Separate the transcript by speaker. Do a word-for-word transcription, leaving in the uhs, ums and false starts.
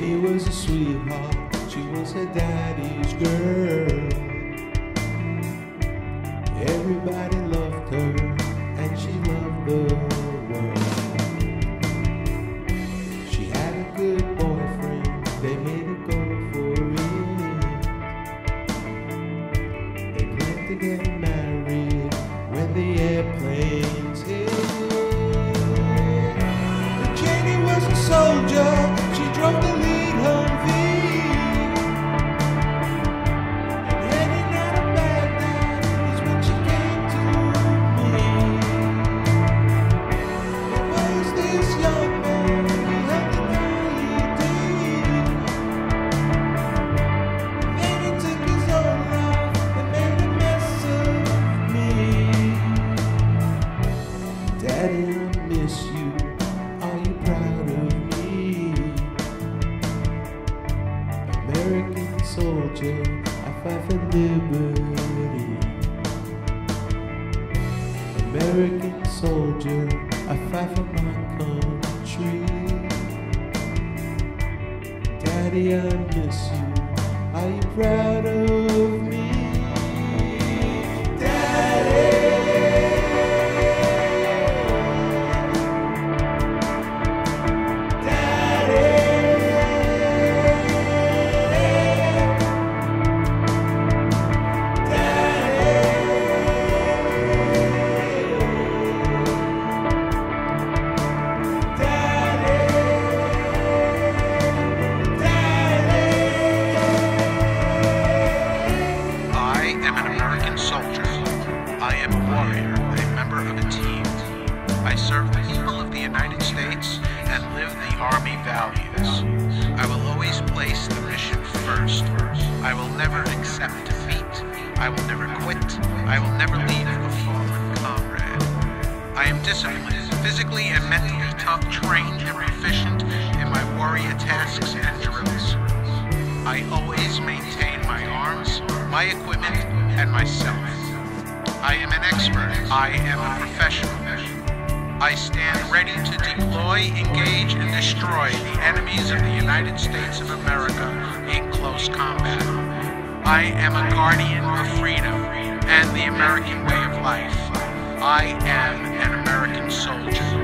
Speaker 1: Janie was a sweetheart, she was her daddy's girl. Everybody loved her, and she loved the world. She had a good boyfriend, they made her go for it. They planned to get married when the airplanes hit. But Janie was a soldier, she drove the lead Humvee. And heading out of Baghdad is when she came to me. There was this young man, he had an I E D. And then he took his own life and made a mess of me. Daddy, I miss you. Are you proud of me? American soldier, I fight for liberty. American soldier, I fight for my country. Daddy, I miss you. Are you proud of me? Daddy.
Speaker 2: I am a warrior, a member of a team. I serve the people of the United States and live the Army values. I will always place the mission first. I will never accept defeat. I will never quit. I will never leave a fallen comrade. I am disciplined, physically and mentally tough, trained and proficient in my warrior tasks and drills. I always maintain my arms, my equipment, and myself. I am an expert. I am a professional. I stand ready to deploy, engage, and destroy the enemies of the United States of America in close combat. I am a guardian of freedom and the American way of life. I am an American soldier.